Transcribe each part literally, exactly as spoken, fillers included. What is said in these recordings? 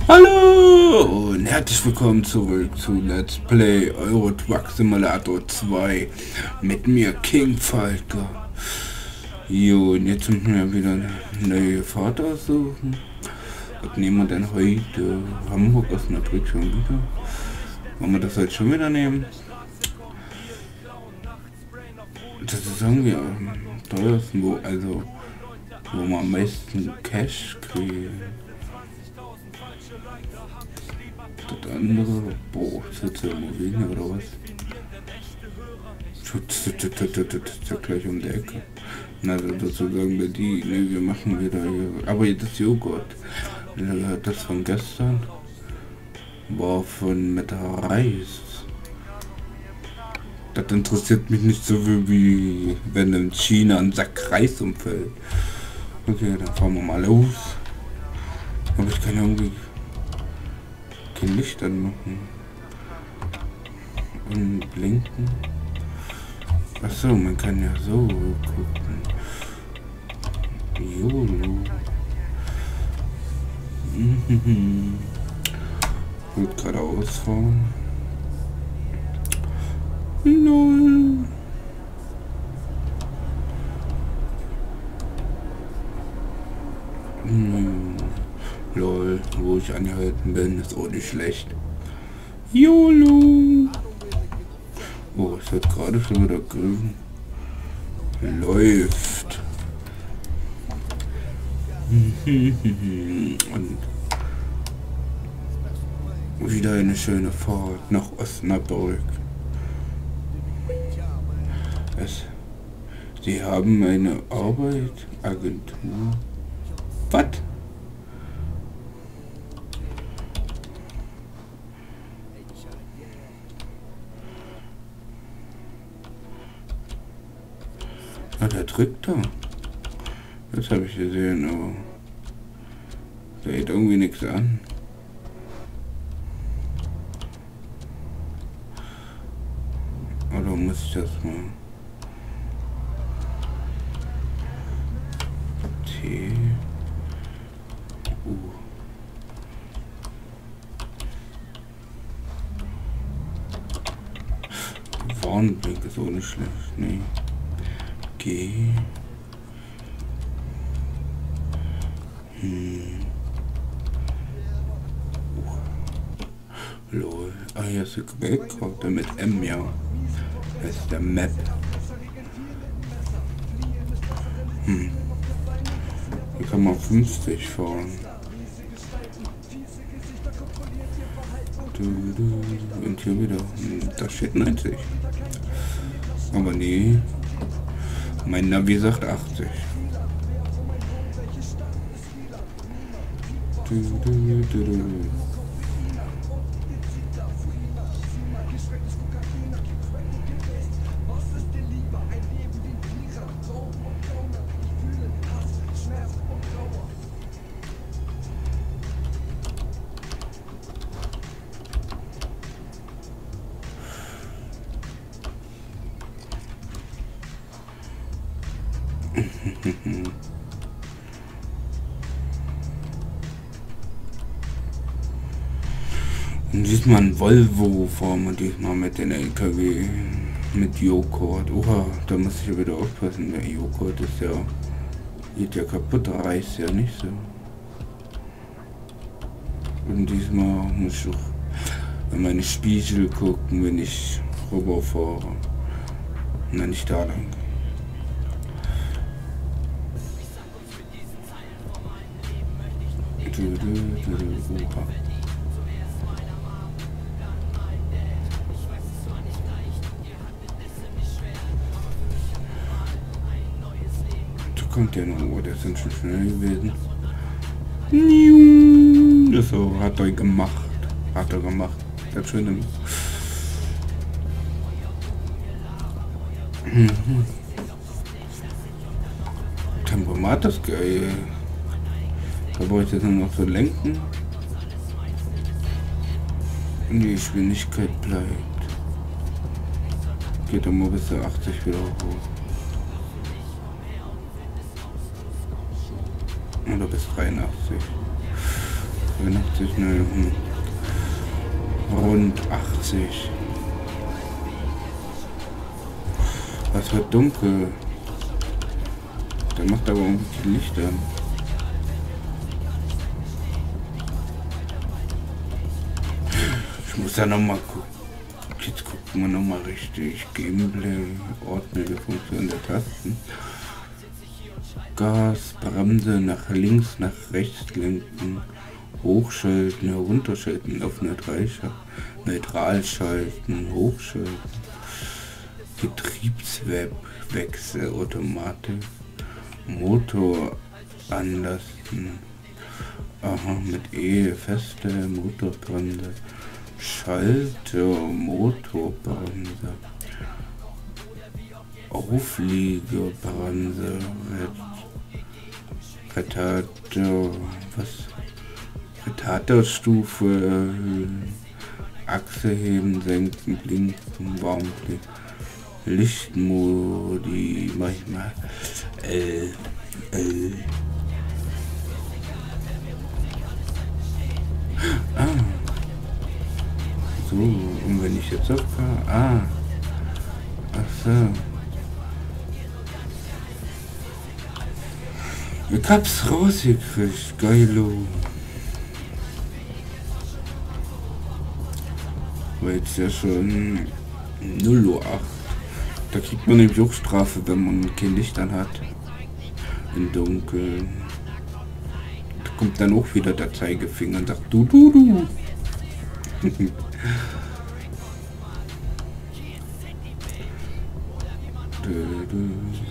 Hallo und herzlich willkommen zurück zu Let's Play Euro Truck Simulator zwei mit mir King Falker. Jo, und jetzt müssen wir wieder eine neue Fahrt aussuchen. Was nehmen wir denn heute? Hamburg aus Madrid schon wieder. Wollen wir das heute schon wieder nehmen? Das ist irgendwie am teuersten, wo, also wo wir am meisten Cash kriegen. Das andere, boah, ist ja Immobilien oder was? Das ist ja gleich um die Ecke. Na, dazu sagen wir die, ne, wir machen wieder hier. Aber das Joghurt, das von gestern war von mit Reis. Das interessiert mich nicht so viel, wie wenn in China ein Sack Reis umfällt. Okay, dann fahren wir mal los. Aber ich kann irgendwie kein Licht anmachen und blinken. Achso, man kann ja so gucken. YOLO. Wird geradeaus fahren. Null. Hm. Lol, wo ich angehalten bin, ist auch nicht schlecht. YOLO. Oh, es wird gerade schon wieder grün. Läuft. Und wieder eine schöne Fahrt nach Osnabrück. Es, Sie haben eine Arbeit, Agentur. Was? Ah, der drückt da. Das habe ich gesehen, aber da geht irgendwie nichts an. Oder muss ich das mal? T. U. Warnblick ist auch nicht schlecht, nee. G. Hm. Uh. Lol. Ah, hier ist die Quellkarte mit M, ja. Das ist der Map. Hm. Hier kann man fünfzig fahren. Und hier wieder. Da steht neunzig. Aber nee. Mein Navi sagt achtzig. Du, du, du, du. Und diesmal ein Volvo fahren wir diesmal mit den L K W mit Joghurt. Oha, da muss ich ja wieder aufpassen. Der Joghurt ist ja, geht ja kaputt, reißt ja nicht so. Und diesmal muss ich auch in meine Spiegel gucken, wenn ich rüber fahre. Und dann nicht da lang. Du, du, du, du, oha. Kommt der noch, oh, der sind schon schnell gewesen. Das so hat er gemacht. Hat er gemacht. Das schöne. Mhm. Tempomat ist geil. Da brauche ich jetzt nur noch so lenken. Und die Geschwindigkeit bleibt. Geht immer bis zu achtzig wieder hoch. Oder bis dreiundachtzig. zweiundachtzig, ne, hm. Rund achtzig. Das wird dunkel. Der macht aber irgendwie die Lichter an. Ich muss ja noch mal gucken. Jetzt gucken wir noch mal richtig. Gameplay, ordne die Funktion der Tasten. Gas, Bremse, nach links, nach rechts lenken. Hochschalten, herunterschalten, auf neutral, neutral schalten, hochschalten. Betriebswechsel, Automatik. Motor anlassen. Aha, mit E, feste Motorbremse. Schalter, Motorbremse. Aufliegebremse. Retardator, was? Retardatorstufe. Achse heben, senken, blinken, Warnblick. Lichtmodi, manchmal. Äh, äh. Ah. So, und wenn ich jetzt auffahre. Ah. Ach so. Ich hab's rausgekriegt. Geilo. War jetzt ja schon null Uhr acht. Da kriegt man nämlich auch Strafe, wenn man kein Licht an hat. Im Dunkeln. Da kommt dann auch wieder der Zeigefinger und sagt du, du, du. du, du.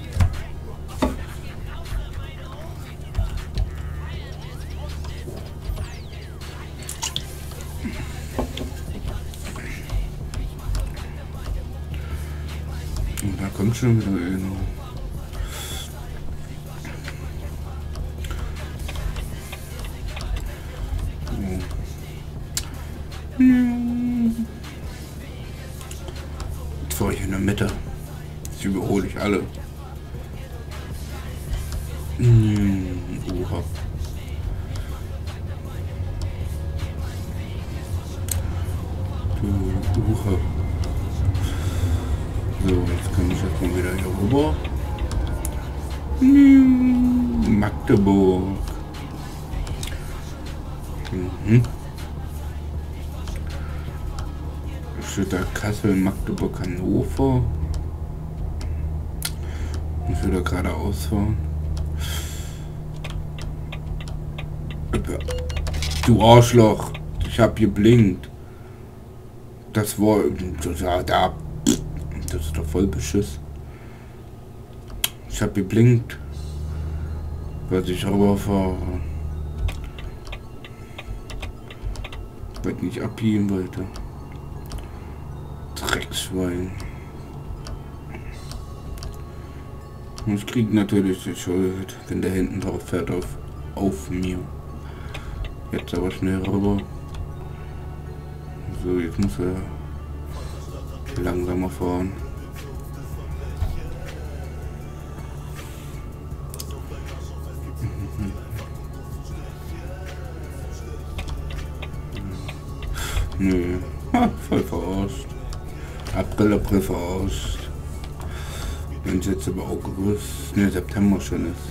Und da kommt schon wieder ein. Jetzt fahre ich in der Mitte. Jetzt überhole ich alle. Hm, oha. Oha. So, jetzt kann ich jetzt mal wieder hier rüber. Hm, Magdeburg. Mhm. Steht Kassel, Magdeburg, Hannover. Ich will da geradeaus fahren. Du Arschloch, ich hab geblinkt. Das war das, ja, da. Das ist doch voll Beschiss. Ich hab geblinkt, weil ich rüberfahre. Weil ich nicht abbiegen wollte. Drecksschwein. Und ich krieg natürlich die Schuld, wenn der hinten drauf fährt auf, auf mir. Jetzt aber schnell rüber. So, jetzt muss er langsamer fahren. Nö, ha, voll verarscht. April, April verarscht. Wenn es jetzt aber August, ne, September schon ist.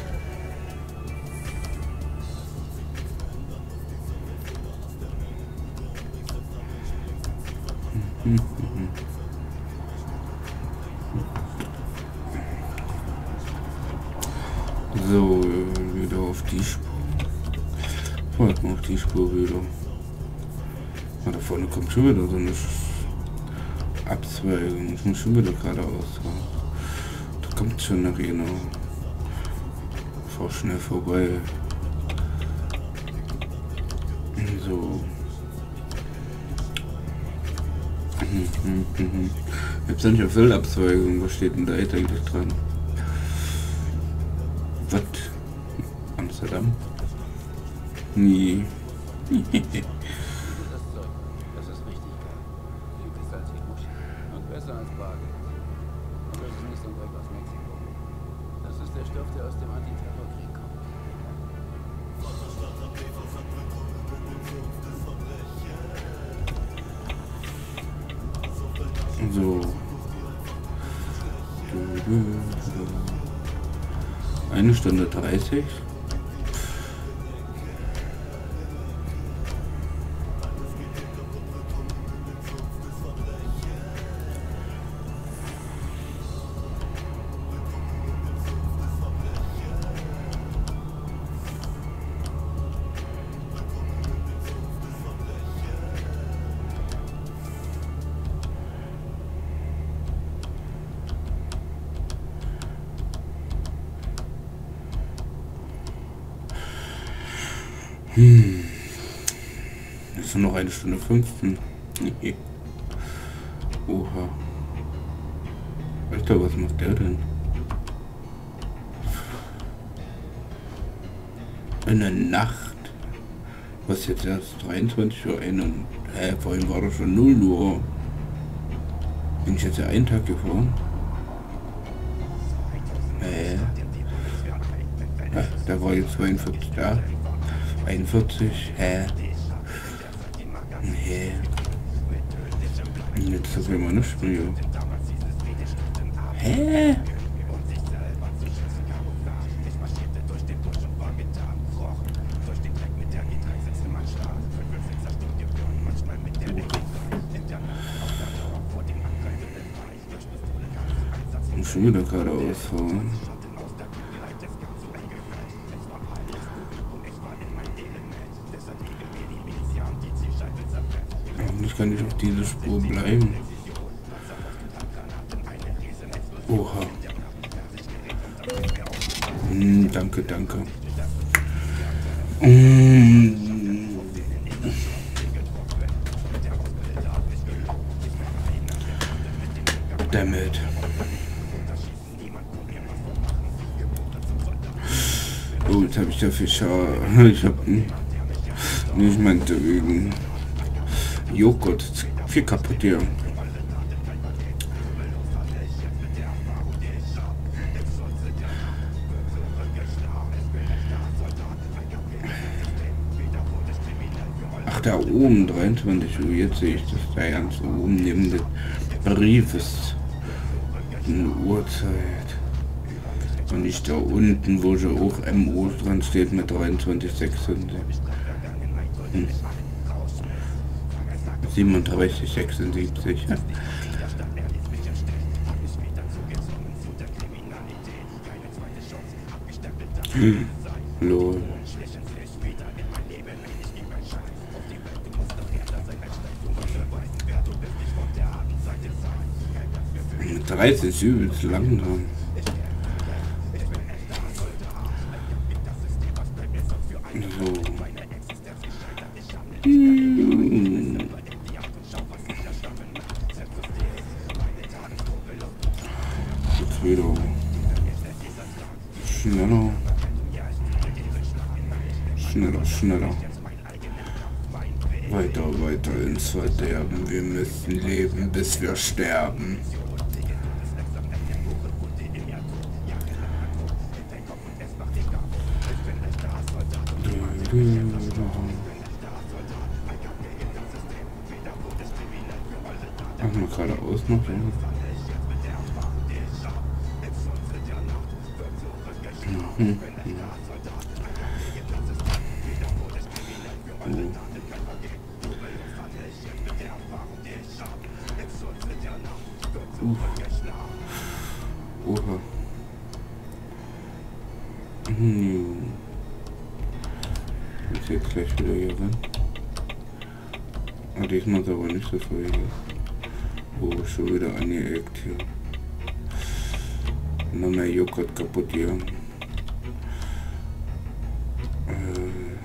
So, wieder auf die Spur. Folgt mal auf die Spur wieder. Ah, da vorne kommt schon wieder so eine Abzweigung. Ich muss schon wieder geradeaus fahren. Da kommt schon nach genau. Fahr schnell vorbei. So. Jetzt sind ja Füllabzweigung. Was steht denn da jetzt eigentlich dran? Was? Amsterdam? Nee. So. Eine Stunde dreißig. Hm. Das ist noch eine Stunde fünfzehn. Nee. Oha. Alter, was macht der denn? In der Nacht. Was jetzt erst dreiundzwanzig Uhr ein und hä, vorhin war doch schon null Uhr. Bin ich jetzt ja einen Tag gefahren? Hä? Ach, da war jetzt zweiundvierzig da. einundvierzig, hä? Hä? Jetzt ist immer nicht mehr. Hä? Ich schon wieder gerade ausfahren. Ich kann nicht auf diese Spur bleiben. Oha. Hm, danke, danke. Mm. Damit. Oh, jetzt habe ich dafür Schade. Ich habe nicht meinte wegen Joghurt viel kaputt hier. Ach, da oben dreiundzwanzig Uhr, jetzt sehe ich das da ganz oben neben dem Brief ist eine Uhrzeit. Und nicht da unten, wo schon auch M O dran steht mit dreiundzwanzig sechsundsiebzig. Hm. siebenunddreißig sechsundsiebzig. Ja. Hm. Lol. dreißig ist übelst lang dran. So. Hm. Jetzt wieder schneller. Schneller, schneller. Weiter, weiter ins Verderben. Wir müssen leben, bis wir sterben. Machen wir geradeaus noch. Ja. Mhm. Oh. Uh. Oha. Hm. Jetzt jetzt gleich wieder hier rein. Ah, diesmal ist aber nicht so viel hier. Oh, schon wieder angeeckt hier. Noch mehr Joghurt kaputt hier. Äh,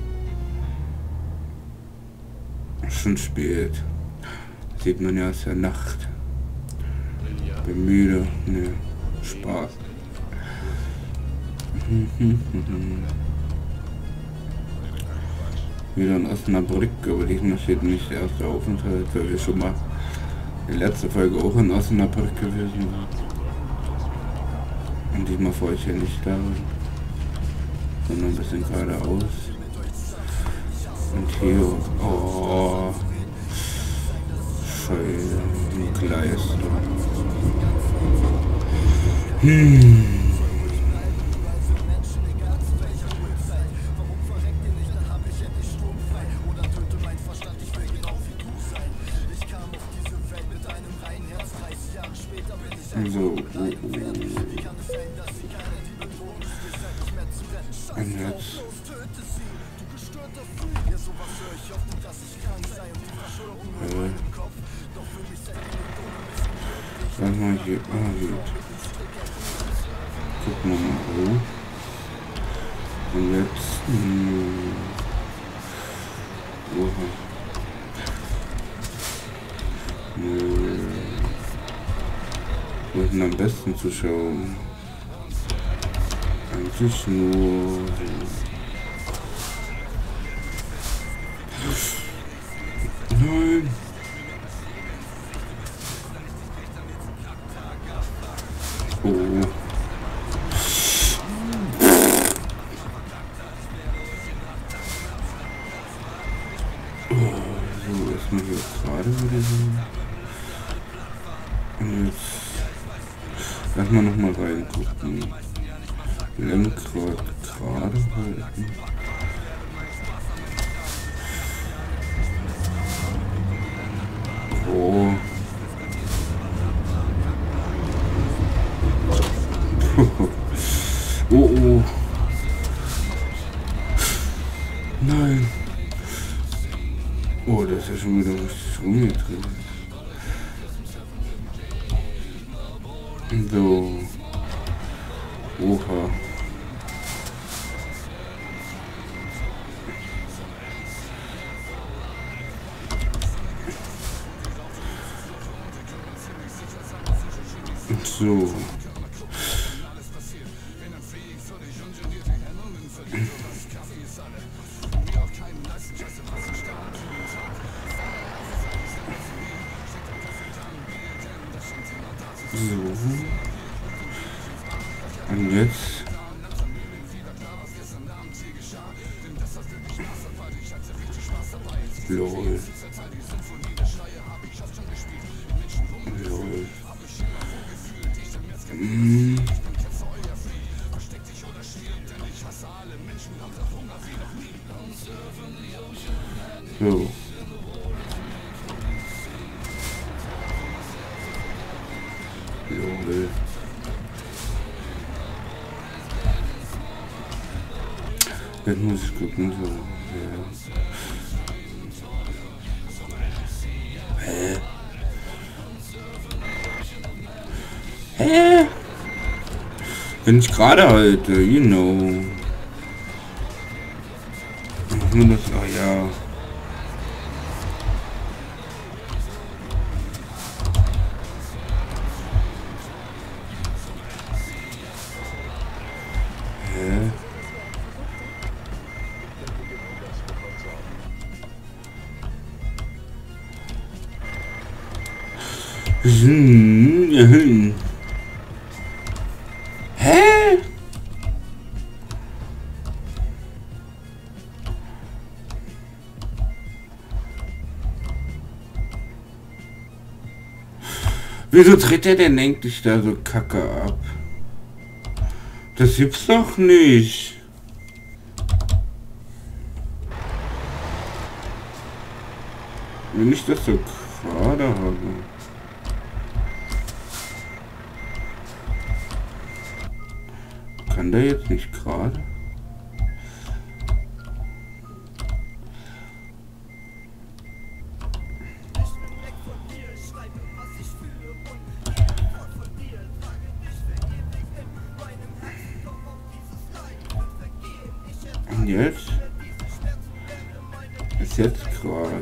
schon spät. Sieht man ja aus der Nacht. Bin müde. Ne, Spaß. Wieder in Osnabrück, aber diesmal steht nicht der erste Aufenthalt, weil wir schon mal die letzte Folge auch in Osnabrück gewesen waren. Und diesmal fahre ich ja nicht da, sondern ein bisschen geradeaus. Und hier, oh, Scheiße, ein Gleis. Hm. So, oh, oh. Und jetzt. Äh. Sag mal hier, ah, gut. Gucken wir mal hoch. Und jetzt, hm. Oha. Hm. Wo ist denn am besten zu schauen? Eigentlich nur. Nein. Oh. Oh, so, erstmal hier gerade wieder so. Und jetzt erstmal nochmal reingucken. Lenkrad gerade halten. Oh. Oh, oh. Nein. Oh, das ist ja schon wieder richtig rumgedreht. So. Oha. So. So. Und jetzt. Lol. Lol. Mm. So. Lol. Jetzt muss ich gucken, so. Ja. Hä? Hä? Wenn ich gerade halte, you know. Nur das, oh ja. Hä? Hm, ja, hm. Hä? Wieso tritt er denn eigentlich da so kacke ab? Das gibt's doch nicht. Wenn ich das so gerade habe. Kann der jetzt nicht gerade? Und jetzt? Ist jetzt gerade.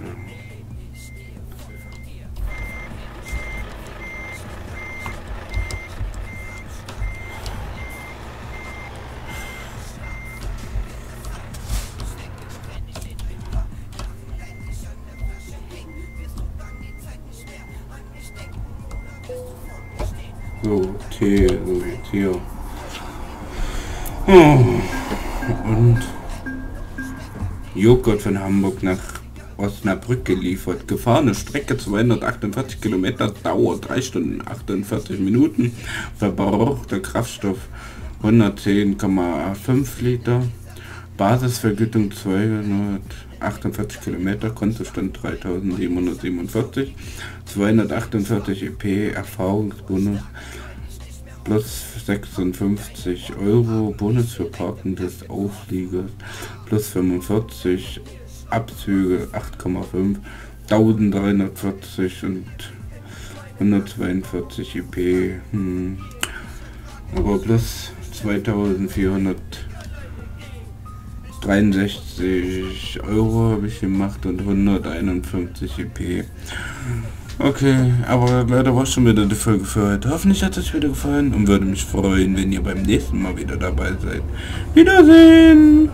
So, Tee, so jetzt hier. Oh. Und Joghurt von Hamburg nach Osnabrück geliefert. Gefahrene Strecke zweihundertachtundvierzig Kilometer, Dauer drei Stunden achtundvierzig Minuten, verbrauchter Kraftstoff hundertzehn Komma fünf Liter, Basisvergütung zweihundertachtundvierzig Kilometer, Kontostand dreitausendsiebenhundertsiebenundvierzig, zweihundertachtundvierzig E P, Erfahrungsbonus plus sechsundfünfzig Euro, Bonus für Parken des Aufliegers plus fünfundvierzig, Abzüge acht Komma fünf, eintausenddreihundertvierzig und hundertzweiundvierzig E P, hm. aber plus zweitausendvierhundertdreiundsechzig Euro habe ich gemacht und hunderteinundfünfzig E P. Okay, aber leider war schon wieder die Folge für heute. Hoffentlich hat es euch wieder gefallen und würde mich freuen, wenn ihr beim nächsten Mal wieder dabei seid. Wiedersehen!